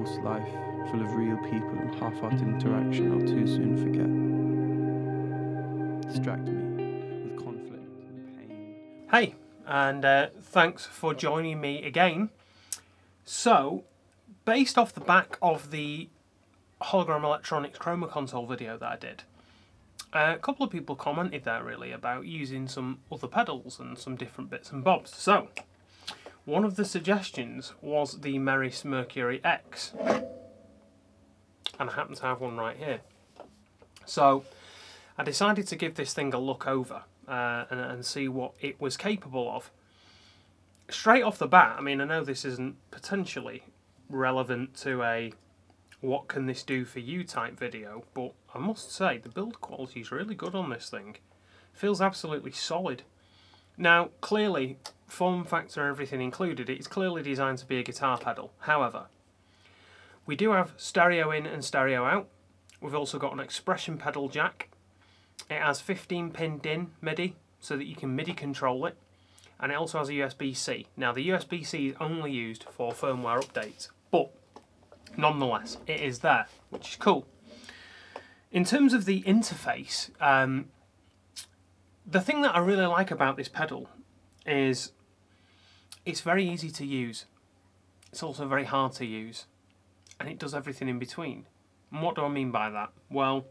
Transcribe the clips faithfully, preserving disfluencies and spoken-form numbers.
lost life, full of real people and half-hearted interaction I'll too soon forget. Distract me with conflict and pain. Hey, and uh, thanks for joining me again. So, based off the back of the Hologram Electronics Chroma Console video that I did, uh, a couple of people commented there really about using some other pedals and some different bits and bobs. So, one of the suggestions was the Meris MercuryX, and I happen to have one right here. So, I decided to give this thing a look over uh, and, and see what it was capable of. Straight off the bat, I mean, I know this isn't potentially relevant to a what can this do for you type video, but I must say the build quality is really good on this thing. Feels absolutely solid. Now, clearly, form factor and everything included, it's clearly designed to be a guitar pedal. However, we do have stereo in and stereo out. We've also got an expression pedal jack. It has fifteen pin D I N MIDI, so that you can MIDI control it. And it also has a U S B C. Now, the U S B C is only used for firmware updates, but nonetheless, it is there, which is cool. In terms of the interface, um, the thing that I really like about this pedal is it's very easy to use. It's also very hard to use, and it does everything in between. And what do I mean by that? Well,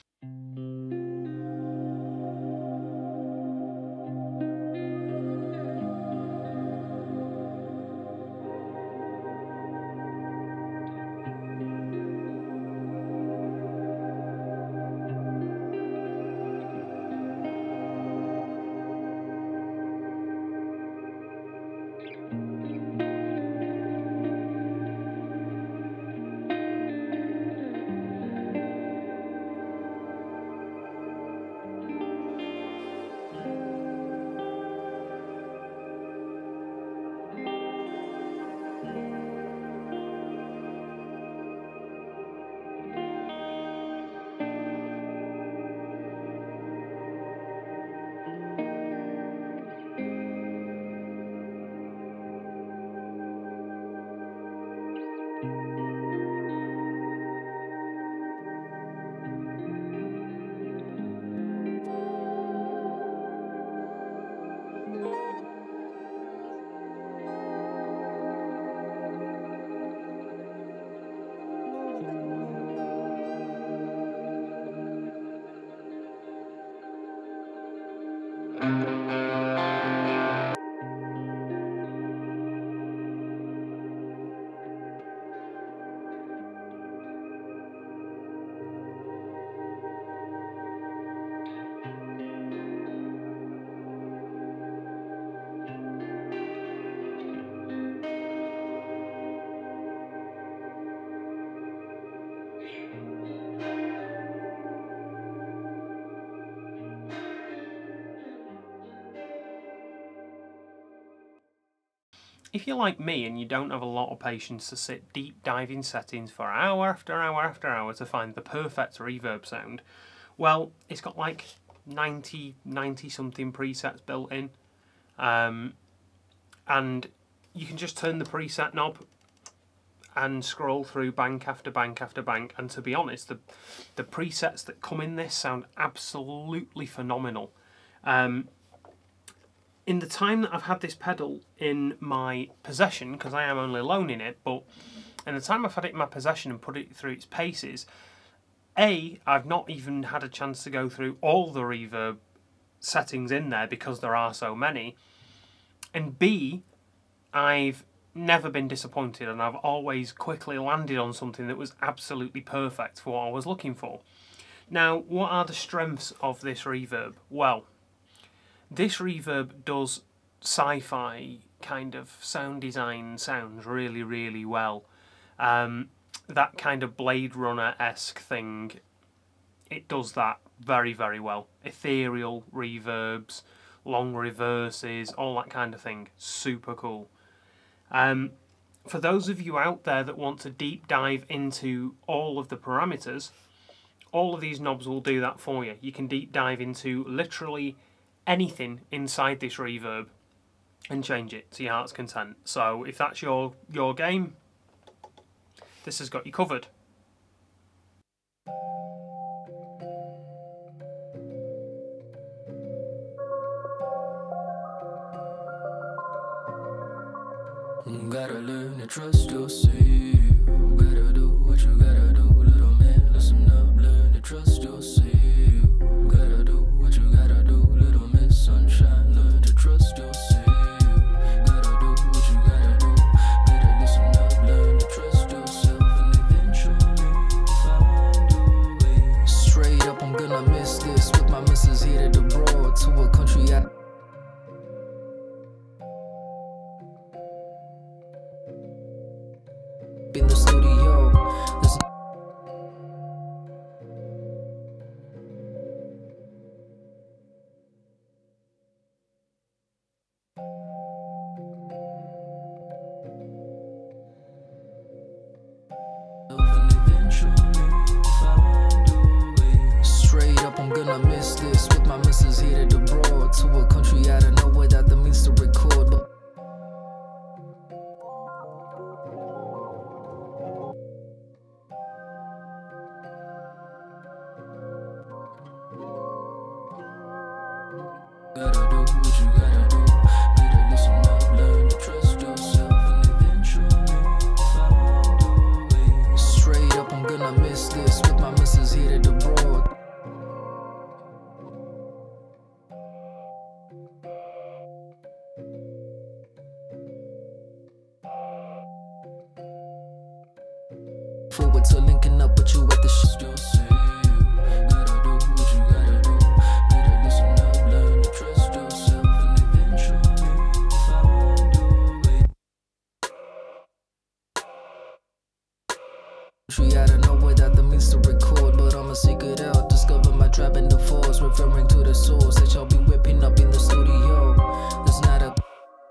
if you're like me and you don't have a lot of patience to sit deep diving settings for hour after hour after hour to find the perfect reverb sound, well, it's got like ninety, ninety something presets built in, um, and you can just turn the preset knob and scroll through bank after bank after bank, and to be honest, the, the presets that come in this sound absolutely phenomenal. Um, In the time that I've had this pedal in my possession, because I am only loaning it, but in the time I've had it in my possession and put it through its paces, A, I've not even had a chance to go through all the reverb settings in there because there are so many, and B, I've never been disappointed and I've always quickly landed on something that was absolutely perfect for what I was looking for. Now, what are the strengths of this reverb? Well, this reverb does sci-fi kind of sound design sounds really, really well. Um, that kind of Blade Runner-esque thing, it does that very, very well. Ethereal reverbs, long reverses, all that kind of thing. Super cool. Um, for those of you out there that want to deep dive into all of the parameters, all of these knobs will do that for you. You can deep dive into literally anything inside this reverb and change it to your heart's content. So if that's your your game, this has got you covered. Gotta learn to trust yourself. Gotta do what you gotta do, little man. Listen up, learn to trust yourself. Gotta do what you gotta do, little miss sunshine. Learn to trust yourself. Gotta do what you gotta do. Better listen up, learn to trust yourself, and eventually find a way. Straight up, I'm gonna miss this with my missus headed abroad to a country I. In the studio, listen. And eventually find a way. Straight up, I'm gonna miss this with my missus headed abroad to a country out of nowhere without the means to record. But gotta do what you gotta do. Better listen up, learn to trust yourself, and eventually find a way. Straight up, I'm gonna miss this with my missus headed abroad. Forward to linking up with you at the sh- yourself. Gotta do what you gotta do. Better listen up, learn to trust yourself, and eventually find a way. Country out of nowhere without the means to record, but I'ma seek it out. Discover my tribe in the force, referring to the source that y'all be whipping up in the studio. There's not a.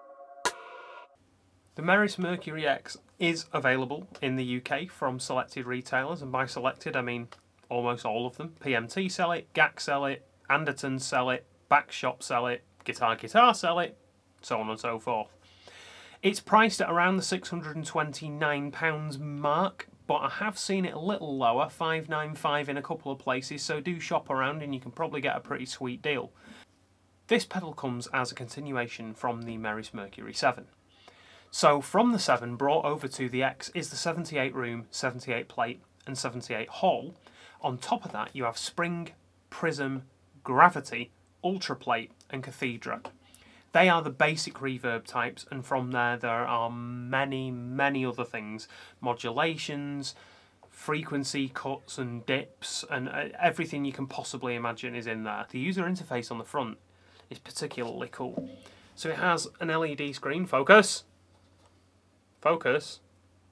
The Meris MercuryX is available in the U K from selected retailers, and by selected I mean almost all of them. P M T sell it, G A C sell it, Anderton sell it, Backshop sell it, Guitar Guitar sell it, so on and so forth. It's priced at around the six hundred and twenty-nine pounds mark, but I have seen it a little lower, five ninety-five in a couple of places, so do shop around and you can probably get a pretty sweet deal. This pedal comes as a continuation from the Meris Mercury seven. So from the seven brought over to the X is the seventy-eight room, seventy-eight plate and seventy-eight hall. On top of that you have Spring, Prism, Gravity, Ultra Plate and Cathedra. They are the basic reverb types, and from there there are many, many other things. Modulations, frequency cuts and dips, and everything you can possibly imagine is in there. The user interface on the front is particularly cool. So it has an L E D screen, focus, focus.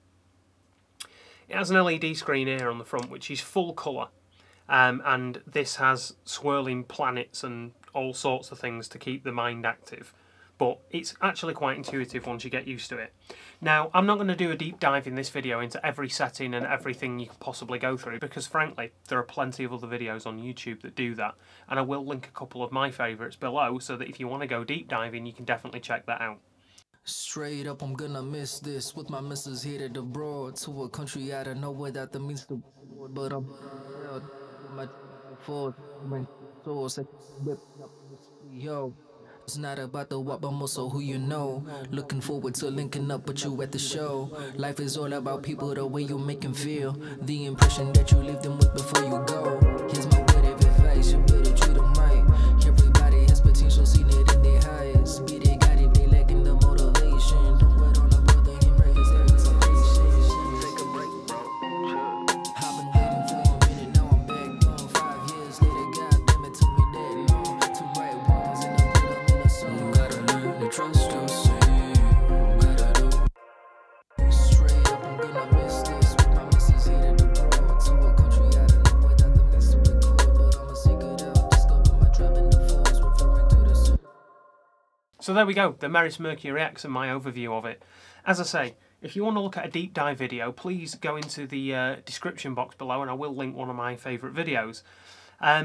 It has an L E D screen here on the front which is full colour, um, and this has swirling planets and all sorts of things to keep the mind active, but it's actually quite intuitive once you get used to it. Now, I'm not going to do a deep dive in this video into every setting and everything you could possibly go through, because frankly there are plenty of other videos on YouTube that do that, and I will link a couple of my favourites below so that if you want to go deep diving you can definitely check that out. Straight up, I'm gonna miss this with my missus headed abroad to a country out of nowhere without the means to. But I'm my forward, my source, yo. It's not about the what, but more so who you know. Looking forward to linking up with you at the show. Life is all about people, the way you make them feel, the impression that you leave them with before you go. Here's my word of advice, you better treat them right. Everybody has potential, seen it in their highest. Be they got it, they lacking the motivation. Don't wait on a brother, he break his expectations. Take a break, bro. I've been waiting for a minute, now I'm back on. Five years later, God damn it, took me that long to write wrongs and to put them in a song. You gotta learn to trust yourself. Gotta do. Straight up, I'm gonna miss this with my missus headed abroad to a country out of nowhere without the means to record, but I'ma seek it out. Discover my tribe in the force, referring to the soul. So there we go, the Meris MercuryX and my overview of it. As I say, if you want to look at a deep dive video, please go into the uh, description box below and I will link one of my favourite videos. Um,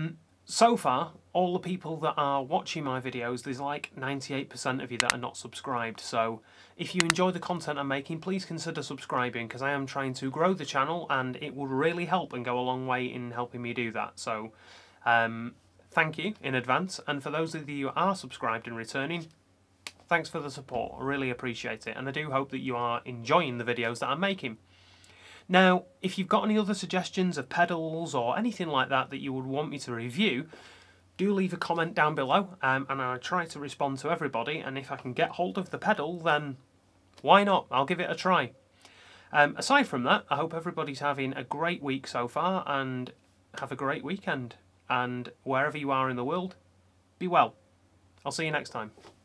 so far, all the people that are watching my videos, there's like ninety-eight percent of you that are not subscribed. So if you enjoy the content I'm making, please consider subscribing, because I am trying to grow the channel and it will really help and go a long way in helping me do that. So um, thank you in advance. And for those of you who are subscribed and returning, thanks for the support. I really appreciate it. And I do hope that you are enjoying the videos that I'm making. Now, if you've got any other suggestions of pedals or anything like that that you would want me to review, do leave a comment down below, um, and I'll try to respond to everybody, and if I can get hold of the pedal, then why not? I'll give it a try. Um, aside from that, I hope everybody's having a great week so far, and have a great weekend. And wherever you are in the world, be well. I'll see you next time.